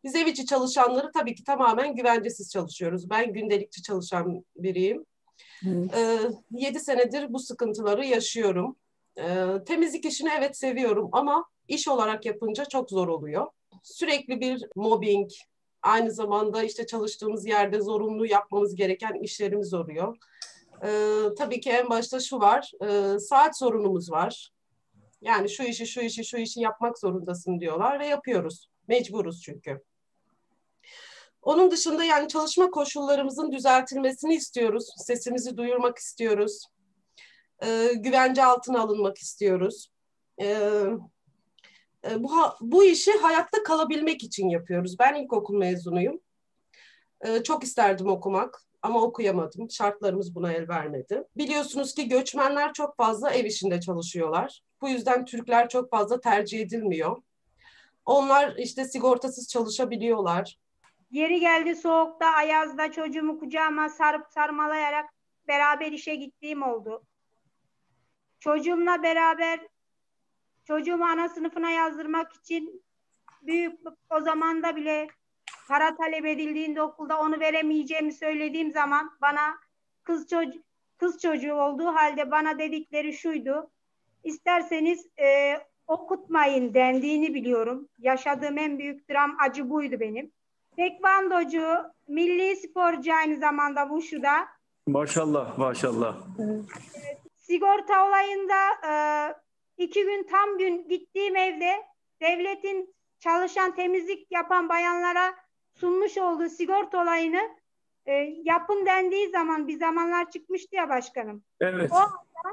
Biz ev içi çalışanları tabii ki tamamen güvencesiz çalışıyoruz. Ben gündelikçi çalışan biriyim. 7 senedir bu sıkıntıları yaşıyorum. Temizlik işini evet seviyorum ama iş olarak yapınca çok zor oluyor. Sürekli bir mobbing, aynı zamanda işte çalıştığımız yerde zorunlu yapmamız gereken işlerimiz oluyor. Tabii ki en başta şu var, saat sorunumuz var. Yani şu işi yapmak zorundasın diyorlar ve yapıyoruz. Mecburuz çünkü. Onun dışında yani çalışma koşullarımızın düzeltilmesini istiyoruz. Sesimizi duyurmak istiyoruz. Güvence altına alınmak istiyoruz. Bu işi hayatta kalabilmek için yapıyoruz. Ben ilkokul mezunuyum. Çok isterdim okumak ama okuyamadım. Şartlarımız buna el vermedi. Biliyorsunuz ki göçmenler çok fazla ev işinde çalışıyorlar. Bu yüzden Türkler çok fazla tercih edilmiyor. Onlar işte sigortasız çalışabiliyorlar. Yeri geldi soğukta, ayazda çocuğumu kucağıma sarıp sarmalayarak beraber işe gittiğim oldu. Çocuğumla beraber çocuğumu ana sınıfına yazdırmak için o zamanda bile para talep edildiğinde okulda onu veremeyeceğimi söylediğim zaman bana kız çocuğu olduğu halde bana dedikleri şuydu: İsterseniz okutmayın dendiğini biliyorum. Yaşadığım en büyük dram, acı buydu benim. Tekvandocu, milli sporcu aynı zamanda Wushu'da. Maşallah, maşallah. Sigorta olayında 2 gün tam gün gittiğim evde devletin çalışan temizlik yapan bayanlara sunmuş olduğu sigorta olayını yapın dendiği zaman bir zamanlar çıkmıştı ya başkanım. Evet. O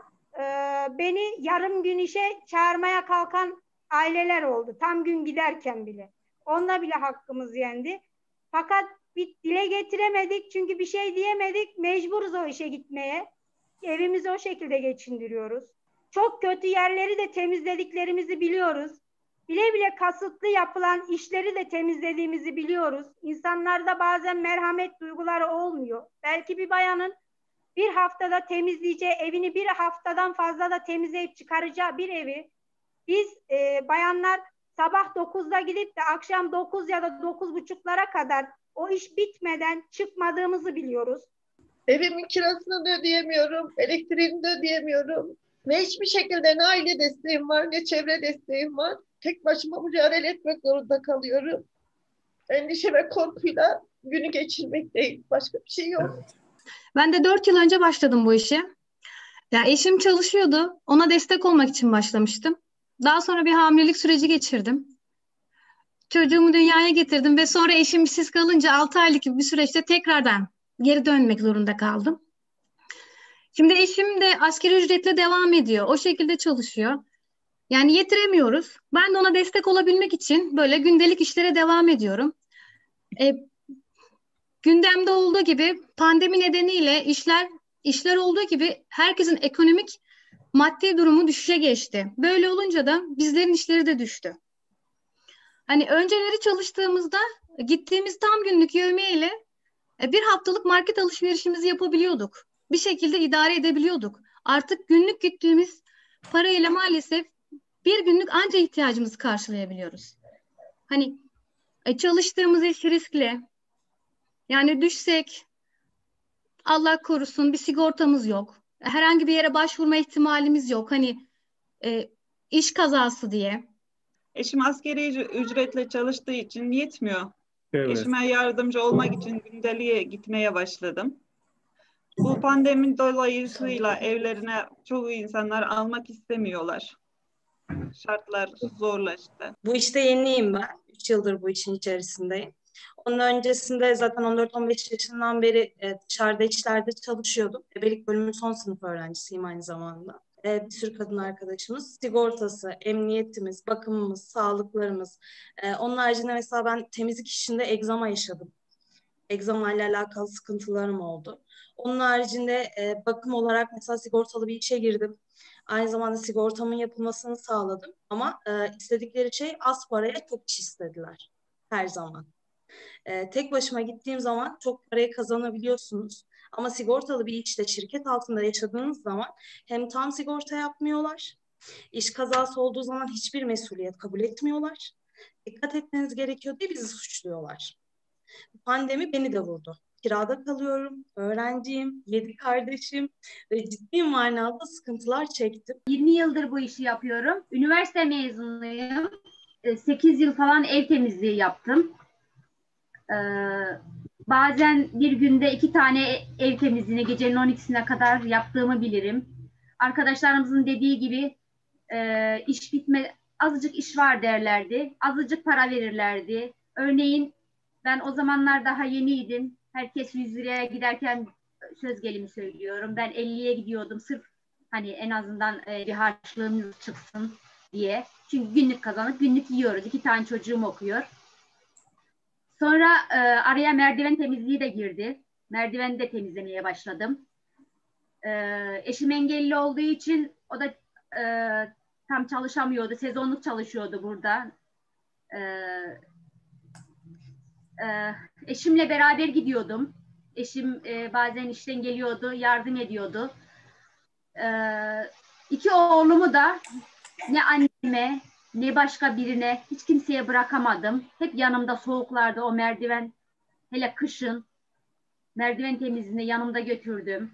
beni yarım gün işe çağırmaya kalkan aileler oldu. Tam gün giderken bile. Onunla bile hakkımız yendi. Fakat bir dile getiremedik çünkü bir şey diyemedik. Mecburuz o işe gitmeye. Evimizi o şekilde geçindiriyoruz. Çok kötü yerleri de temizlediklerimizi biliyoruz. Bile bile kasıtlı yapılan işleri de temizlediğimizi biliyoruz. İnsanlarda bazen merhamet duyguları olmuyor. Belki bir bayanın bir haftada temizleyeceği evini bir haftadan fazla da temizleyip çıkaracağı bir evi biz bayanlar sabah 9'da gidip de akşam 9 ya da 9.30'lara kadar o iş bitmeden çıkmadığımızı biliyoruz. Evimin kirasını da ödeyemiyorum, elektriğini de ödeyemiyorum. Ve hiçbir şekilde ne aile desteğim var ne çevre desteğim var. Tek başıma mücadele etmek zorunda kalıyorum. Endişe ve korkuyla günü geçirmekteyim. Başka bir şey yok. Evet. Ben de 4 yıl önce başladım bu işe. Ya eşim çalışıyordu. Ona destek olmak için başlamıştım. Daha sonra bir hamilelik süreci geçirdim. Çocuğumu dünyaya getirdim ve sonra eşim işsiz kalınca 6 aylık bir süreçte tekrardan geri dönmek zorunda kaldım. Şimdi eşim de asgari ücretle devam ediyor. O şekilde çalışıyor. Yani yetiremiyoruz. Ben de ona destek olabilmek için böyle gündelik işlere devam ediyorum. Gündemde olduğu gibi pandemi nedeniyle işler olduğu gibi herkesin ekonomik maddi durumu düşüşe geçti. Böyle olunca da bizlerin işleri de düştü. Hani önceleri çalıştığımızda gittiğimiz tam günlük yevmiye ile bir haftalık market alışverişimizi yapabiliyorduk. Bir şekilde idare edebiliyorduk. Artık günlük gittiğimiz parayla maalesef bir günlük anca ihtiyacımızı karşılayabiliyoruz. Hani çalıştığımız iş riskli. Yani düşsek Allah korusun bir sigortamız yok. Herhangi bir yere başvurma ihtimalimiz yok. Hani iş kazası diye. Eşim asgari ücretle çalıştığı için yetmiyor. Evet. Eşime yardımcı olmak için gündeliğe gitmeye başladım. Bu pandemi dolayısıyla evlerine çoğu insanlar almak istemiyorlar. Şartlar zorlaştı. Bu işte yeniyim ben. 3 yıldır bu işin içerisindeyim. Onun öncesinde zaten 14-15 yaşından beri dışarıda işlerde çalışıyordum. Ebelik bölümünün son sınıf öğrencisiyim aynı zamanda. Bir sürü kadın arkadaşımız, sigortası, emniyetimiz, bakımımız, sağlıklarımız. Onun haricinde mesela ben temizlik işinde egzama yaşadım. Egzama ile alakalı sıkıntılarım oldu. Onun haricinde bakım olarak mesela sigortalı bir işe girdim. Aynı zamanda sigortamın yapılmasını sağladım. Ama istedikleri şey az paraya çok iş istediler her zaman. Tek başıma gittiğim zaman çok parayı kazanabiliyorsunuz. Ama sigortalı bir işte şirket altında yaşadığınız zaman hem tam sigorta yapmıyorlar, iş kazası olduğu zaman hiçbir mesuliyet kabul etmiyorlar. Dikkat etmeniz gerekiyor diye bizi suçluyorlar. Pandemi beni de vurdu. Kirada kalıyorum, öğrenciyim, 7 kardeşim ve ciddi manada sıkıntılar çektim. 20 yıldır bu işi yapıyorum. Üniversite mezunuyum. 8 yıl falan ev temizliği yaptım. Bazen bir günde 2 tane ev temizliğini gecenin 12'sine kadar yaptığımı bilirim. Arkadaşlarımızın dediği gibi iş bitme, azıcık iş var derlerdi. Azıcık para verirlerdi. Örneğin ben o zamanlar daha yeniydim. Herkes 100 liraya giderken söz gelimi söylüyorum. Ben 50'ye gidiyordum sırf hani en azından bir harçlığımız çıksın diye. Çünkü günlük kazanıp günlük yiyoruz. 2 tane çocuğum okuyor. Sonra araya merdiven temizliği de girdi. Merdiveni de temizlemeye başladım. Eşim engelli olduğu için o da tam çalışamıyordu. Sezonluk çalışıyordu burada. Eşimle beraber gidiyordum. Eşim bazen işten geliyordu, yardım ediyordu. 2 oğlumu da ne anneme ne başka birine hiç kimseye bırakamadım. Hep yanımda soğuklarda o merdiven, hele kışın merdiven temizliğini yanımda götürdüm.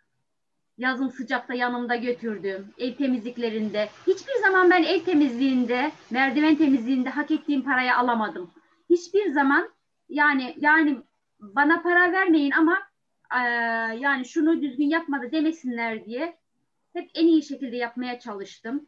Yazın sıcakta yanımda götürdüm. Ev temizliklerinde. Hiçbir zaman ben ev temizliğinde, merdiven temizliğinde hak ettiğim parayı alamadım. Hiçbir zaman yani bana para vermeyin ama yani şunu düzgün yapmadı demesinler diye hep en iyi şekilde yapmaya çalıştım.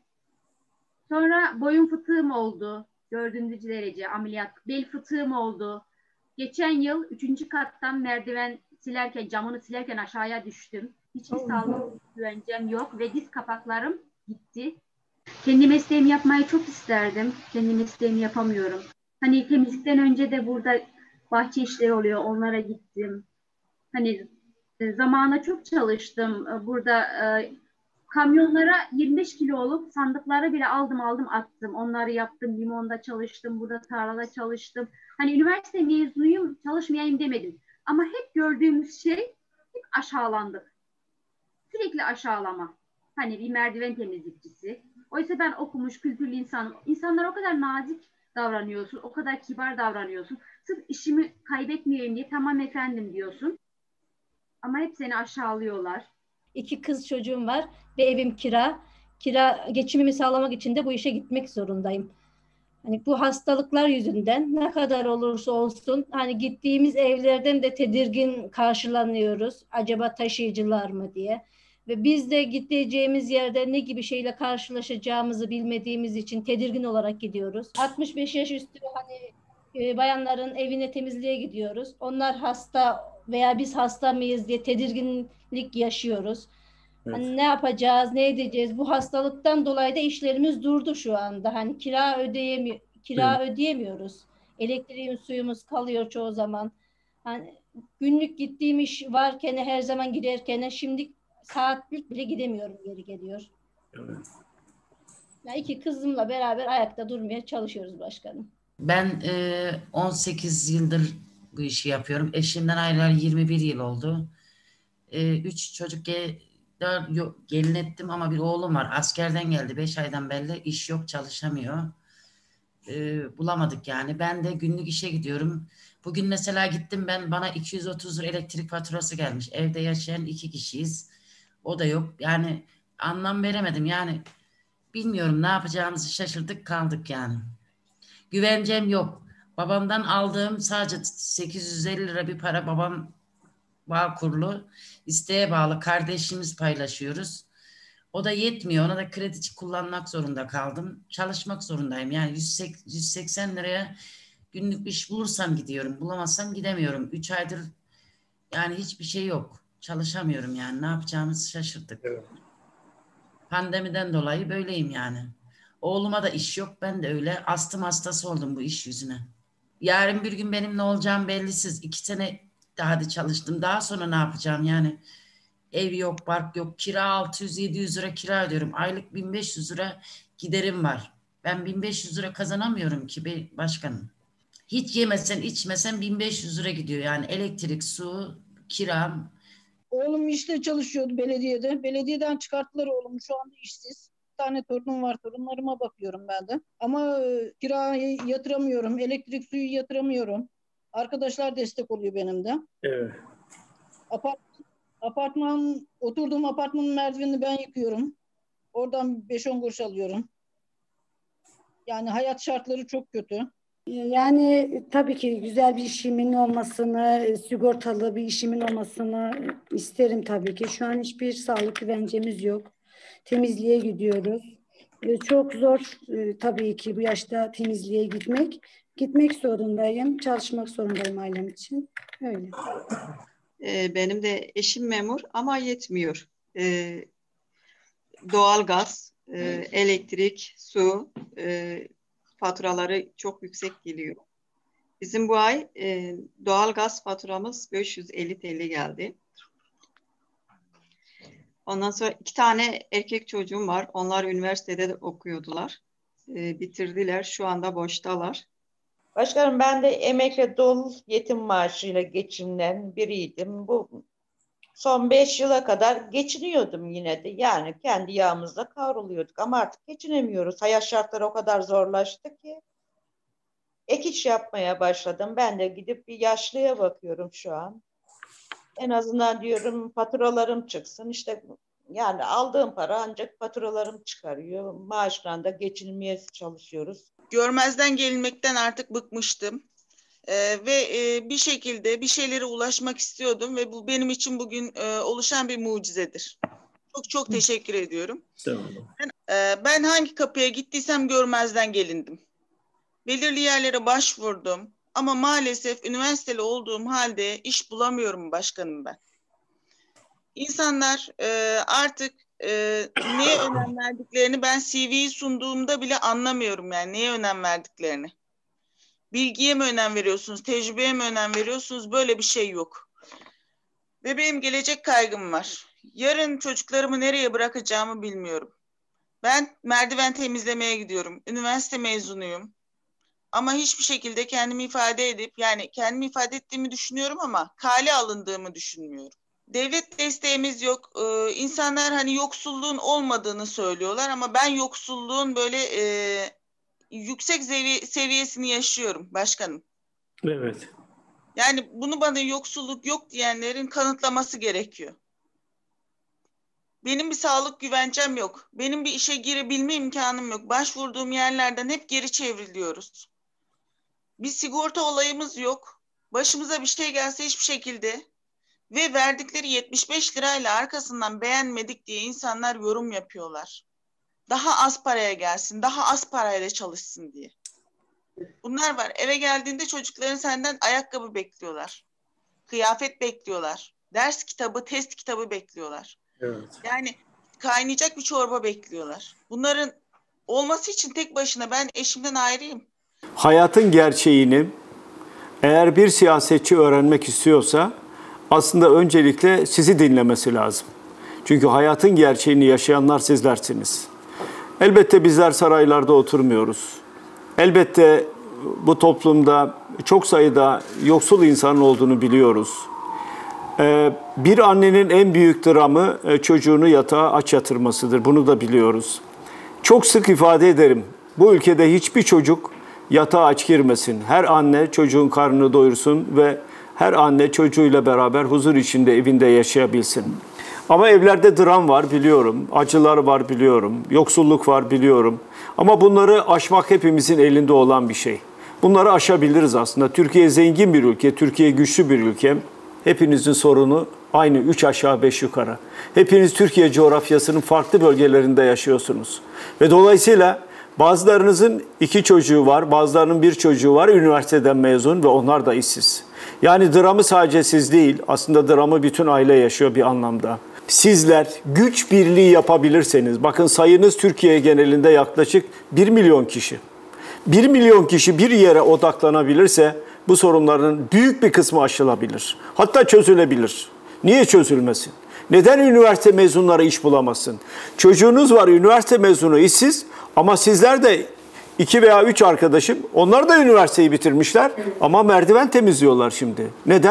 Sonra boyun fıtığım oldu. 4. derece ameliyat. Bel fıtığım oldu. Geçen yıl 3. kattan merdiven silerken, camını silerken aşağıya düştüm. Hiçbir sağlık güvencem yok ve diz kapaklarım gitti. Kendi mesleğimi yapmayı çok isterdim. Kendi mesleğimi yapamıyorum. Hani temizlikten önce de burada bahçe işleri oluyor. Onlara gittim. Hani zamana çok çalıştım. Burada kamyonlara 25 kiloluk sandıkları bile aldım attım. Onları yaptım. Limonda çalıştım. Burada tarlada çalıştım. Hani üniversite mezunuyum, çalışmayayım demedim. Ama hep gördüğümüz şey hep aşağılandık. Sürekli aşağılama. Hani bir merdiven temizlikçisi. Oysa ben okumuş, kültürlü insanım. İnsanlara o kadar nazik davranıyorsun, o kadar kibar davranıyorsun. Sırf işimi kaybetmeyeyim diye tamam efendim diyorsun. Ama hep seni aşağılıyorlar. 2 kız çocuğum var ve evim kira. Geçimimi sağlamak için de bu işe gitmek zorundayım. Hani bu hastalıklar yüzünden ne kadar olursa olsun hani gittiğimiz evlerden de tedirgin karşılanıyoruz. Acaba taşıyıcılar mı diye. Ve biz de gideceğimiz yerde ne gibi şeyle karşılaşacağımızı bilmediğimiz için tedirgin olarak gidiyoruz. 65 yaş üstü hani bayanların evine temizliğe gidiyoruz. Onlar hasta veya biz hasta mıyız diye tedirginlik yaşıyoruz. Evet. Hani ne yapacağız, ne edeceğiz? Bu hastalıktan dolayı da işlerimiz durdu şu anda. Hani kira ödeyemiyoruz. Elektriğimiz, suyumuz kalıyor çoğu zaman. Hani günlük gittiğim iş varken her zaman giderken şimdi saatlik bile gidemiyorum, geri geliyor. Evet. Yani 2 kızımla beraber ayakta durmaya çalışıyoruz başkanım. Ben 18 yıldır bu işi yapıyorum. Eşimden ayrılalı 21 yıl oldu. 3 çocuk gelin ettim ama bir oğlum var. Askerden geldi. 5 aydan beri iş yok, çalışamıyor. Bulamadık yani. Ben de günlük işe gidiyorum. Bugün mesela gittim bana 230 lira elektrik faturası gelmiş. Evde yaşayan 2 kişiyiz. O da yok. Yani anlam veremedim. Yani bilmiyorum ne yapacağımızı şaşırdık kaldık yani. Güvencem yok. Babamdan aldığım sadece 850 lira bir para, babam Bağkurlu, isteğe bağlı, kardeşimiz paylaşıyoruz. O da yetmiyor. Ona da kredi kullanmak zorunda kaldım. Çalışmak zorundayım. Yani 180 liraya günlük bir iş bulursam gidiyorum. Bulamazsam gidemiyorum. 3 aydır yani hiçbir şey yok. Çalışamıyorum yani. Ne yapacağımızı şaşırdık. Evet. Pandemiden dolayı böyleyim yani. Oğluma da iş yok. Ben de öyle. Astım hastası oldum bu iş yüzüne. Yarın bir gün benim ne olacağım bellisiz. 2 sene hadi çalıştım. Daha sonra ne yapacağım yani? Ev yok, bark yok. Kira 600-700 lira kira ödüyorum. Aylık 1500 lira giderim var. Ben 1500 lira kazanamıyorum ki başkanım. Hiç yemesen içmesen 1500 lira gidiyor. Yani elektrik, su, kiram. Oğlum işte çalışıyordu belediyede. Belediyeden çıkarttılar oğlumu, şu anda işsiz. tane torunum var. Torunlarıma bakıyorum ben de. Ama kirayı yatıramıyorum. Elektrik suyu yatıramıyorum. Arkadaşlar destek oluyor benim de. Evet. Oturduğum apartmanın merdivenini ben yıkıyorum. Oradan 5-10 kuruş alıyorum. Yani hayat şartları çok kötü. Yani tabii ki güzel bir işimin olmasını, sigortalı bir işimin olmasını isterim tabii ki. Şu an hiçbir sağlık güvencemiz yok. Temizliğe gidiyoruz. Çok zor tabii ki bu yaşta temizliğe gitmek. Gitmek zorundayım, çalışmak zorundayım ailem için. Öyle. Benim de eşim memur ama yetmiyor. Doğalgaz, elektrik, su faturaları çok yüksek geliyor. Bizim bu ay doğalgaz faturamız 550 TL geldi. Ondan sonra 2 tane erkek çocuğum var. Onlar üniversitede okuyordular. Bitirdiler. Şu anda boştalar. Başkanım, ben de emekli dul yetim maaşıyla geçinen biriydim. Bu son 5 yıla kadar geçiniyordum yine de. Yani kendi yağımızla kavruluyorduk ama artık geçinemiyoruz. Hayat şartları o kadar zorlaştı ki. Ek iş yapmaya başladım. Ben de gidip bir yaşlıya bakıyorum şu an. En azından diyorum faturalarım çıksın. İşte yani aldığım para ancak faturalarım çıkarıyor. Maaşla da geçinmeye çalışıyoruz. Görmezden gelinmekten artık bıkmıştım. Ve bir şekilde bir şeylere ulaşmak istiyordum ve bu benim için bugün oluşan bir mucizedir. Çok çok teşekkür ediyorum. Ben hangi kapıya gittiysem görmezden gelindim. Belirli yerlere başvurdum ama maalesef üniversiteli olduğum halde iş bulamıyorum başkanım ben. İnsanlar artık neye önem verdiklerini ben CV'yi sunduğumda bile anlamıyorum, yani neye önem verdiklerini. Bilgiye mi önem veriyorsunuz, tecrübeye mi önem veriyorsunuz? Böyle bir şey yok. Ve benim gelecek kaygım var. Yarın çocuklarımı nereye bırakacağımı bilmiyorum. Ben merdiven temizlemeye gidiyorum. Üniversite mezunuyum. Ama hiçbir şekilde kendimi ifade edip, yani kendimi ifade ettiğimi düşünüyorum ama kale alındığımı düşünmüyorum. Devlet desteğimiz yok. İnsanlar hani yoksulluğun olmadığını söylüyorlar ama ben yoksulluğun böyle yüksek seviyesini yaşıyorum başkanım. Evet. Yani bunu bana yoksulluk yok diyenlerin kanıtlaması gerekiyor. Benim bir sağlık güvencem yok. Benim bir işe girebilme imkanım yok. Başvurduğum yerlerden hep geri çevriliyoruz. Bir sigorta olayımız yok. Başımıza bir şey gelse hiçbir şekilde ve verdikleri 75 lirayla arkasından beğenmedik diye insanlar yorum yapıyorlar. Daha az paraya gelsin, daha az parayla çalışsın diye. Bunlar var. Eve geldiğinde çocukların senden ayakkabı bekliyorlar. Kıyafet bekliyorlar. Ders kitabı, test kitabı bekliyorlar. Evet. Yani kaynayacak bir çorba bekliyorlar. Bunların olması için tek başına ben eşimden ayrıyım. Hayatın gerçeğini eğer bir siyasetçi öğrenmek istiyorsa aslında öncelikle sizi dinlemesi lazım. Çünkü hayatın gerçeğini yaşayanlar sizlersiniz. Elbette bizler saraylarda oturmuyoruz. Elbette bu toplumda çok sayıda yoksul insanın olduğunu biliyoruz. Bir annenin en büyük dramı çocuğunu yatağa aç yatırmasıdır. Bunu da biliyoruz. Çok sık ifade ederim. Bu ülkede hiçbir çocuk yatağa aç girmesin. Her anne çocuğun karnını doyursun ve her anne çocuğuyla beraber huzur içinde evinde yaşayabilsin. Ama evlerde dram var biliyorum, acılar var biliyorum, yoksulluk var biliyorum. Ama bunları aşmak hepimizin elinde olan bir şey. Bunları aşabiliriz aslında. Türkiye zengin bir ülke, Türkiye güçlü bir ülke. Hepinizin sorunu aynı 3 aşağı 5 yukarı. Hepiniz Türkiye coğrafyasının farklı bölgelerinde yaşıyorsunuz. Ve dolayısıyla bazılarınızın 2 çocuğu var, bazılarının 1 çocuğu var, üniversiteden mezun ve onlar da işsiz. Yani dramı sadece siz değil, aslında dramı bütün aile yaşıyor bir anlamda. Sizler güç birliği yapabilirseniz, bakın sayınız Türkiye genelinde yaklaşık 1 milyon kişi. 1 milyon kişi bir yere odaklanabilirse bu sorunların büyük bir kısmı aşılabilir. Hatta çözülebilir. Niye çözülmesin? Neden üniversite mezunları iş bulamasın? Çocuğunuz var üniversite mezunu işsiz ama sizler de 2 veya 3 arkadaşım onlar da üniversiteyi bitirmişler ama merdiven temizliyorlar şimdi. Neden?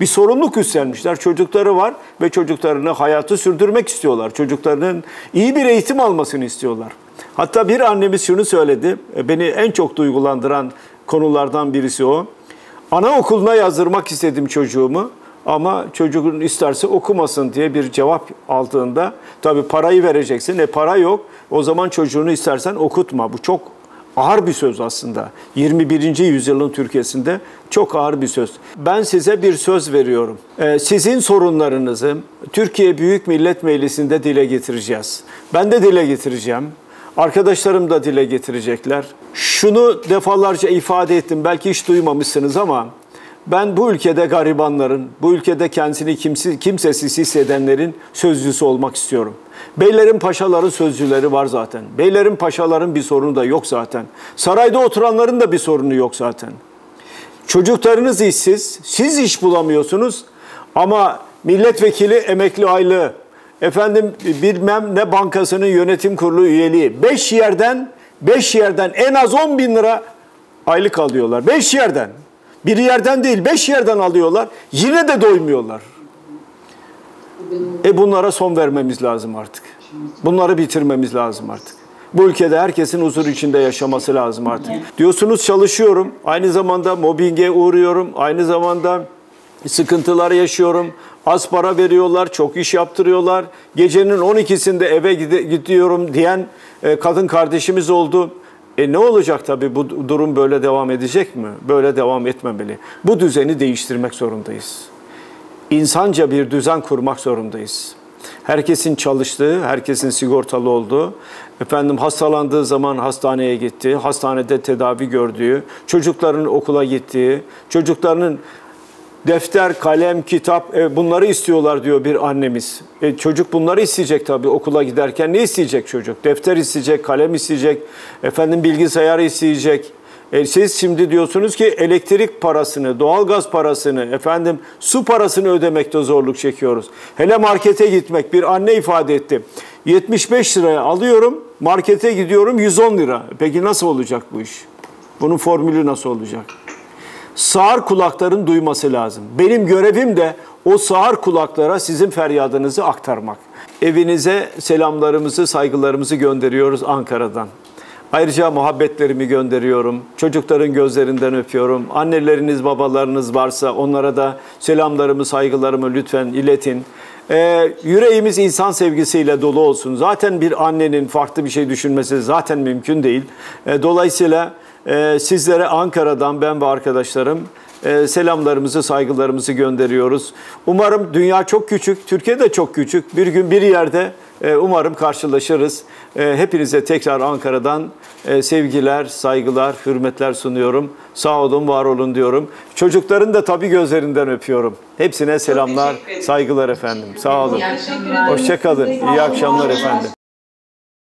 Bir sorumluluk üstlenmişler. Çocukları var ve çocuklarını hayatı sürdürmek istiyorlar. Çocuklarının iyi bir eğitim almasını istiyorlar. Hatta bir annemiz şunu söyledi. Beni en çok duygulandıran konulardan birisi o. Anaokuluna yazdırmak istedim çocuğumu ama çocuğun isterse okumasın diye bir cevap aldığında tabii parayı vereceksin. Para yok. O zaman çocuğunu istersen okutma. Bu çok ağır bir söz aslında. 21. yüzyılın Türkiye'sinde çok ağır bir söz. Ben size bir söz veriyorum. Sizin sorunlarınızı Türkiye Büyük Millet Meclisi'nde dile getireceğiz. Ben de dile getireceğim. Arkadaşlarım da dile getirecekler. Şunu defalarca ifade ettim. Belki hiç duymamışsınız ama ben bu ülkede garibanların, bu ülkede kendisini kimsesiz hissedenlerin sözcüsü olmak istiyorum. Beylerin, paşaların sözcüleri var zaten. Beylerin, paşaların bir sorunu da yok zaten. Sarayda oturanların da bir sorunu yok zaten. Çocuklarınız işsiz, siz iş bulamıyorsunuz ama milletvekili emekli aylığı, bilmem ne bankasının yönetim kurulu üyeliği, 5 yerden en az 10 bin lira aylık alıyorlar. 5 yerden. Bir yerden değil, 5 yerden alıyorlar. Yine de doymuyorlar. Bunlara son vermemiz lazım artık. Bunları bitirmemiz lazım artık. Bu ülkede herkesin huzur içinde yaşaması lazım artık. Diyorsunuz çalışıyorum, aynı zamanda mobbinge uğruyorum, aynı zamanda sıkıntılar yaşıyorum. Az para veriyorlar, çok iş yaptırıyorlar. Gecenin 12'sinde eve gidiyorum diyen kadın kardeşimiz oldu. Ne olacak tabii, bu durum böyle devam edecek mi? Böyle devam etmemeli. Bu düzeni değiştirmek zorundayız. İnsanca bir düzen kurmak zorundayız. Herkesin çalıştığı, herkesin sigortalı olduğu, hastalandığı zaman hastaneye gittiği, hastanede tedavi gördüğü, çocukların okula gittiği, çocuklarının defter, kalem, kitap bunları istiyorlar diyor bir annemiz. Çocuk bunları isteyecek tabii okula giderken. Ne isteyecek çocuk? Defter isteyecek, kalem isteyecek, bilgisayar isteyecek. Siz şimdi diyorsunuz ki elektrik parasını, doğalgaz parasını, su parasını ödemekte zorluk çekiyoruz. Hele markete gitmek, bir anne ifade etti. 75 liraya alıyorum, markete gidiyorum 110 lira. Peki nasıl olacak bu iş? Bunun formülü nasıl olacak? Sağır kulakların duyması lazım. Benim görevim de o sağır kulaklara sizin feryadınızı aktarmak. Evinize selamlarımızı, saygılarımızı gönderiyoruz Ankara'dan. Ayrıca muhabbetlerimi gönderiyorum. Çocukların gözlerinden öpüyorum. Anneleriniz, babalarınız varsa onlara da selamlarımı, saygılarımı lütfen iletin. Yüreğimiz insan sevgisiyle dolu olsun. Zaten bir annenin farklı bir şey düşünmesi zaten mümkün değil. Dolayısıyla sizlere Ankara'dan ben ve arkadaşlarım selamlarımızı, saygılarımızı gönderiyoruz. Umarım dünya çok küçük, Türkiye de çok küçük. Bir gün bir yerde umarım karşılaşırız. Hepinize tekrar Ankara'dan sevgiler, saygılar, hürmetler sunuyorum. Sağ olun, var olun diyorum. Çocukların da tabii gözlerinden öpüyorum. Hepsine selamlar, saygılar efendim. Sağ olun. Hoşça kalın. İyi akşamlar efendim.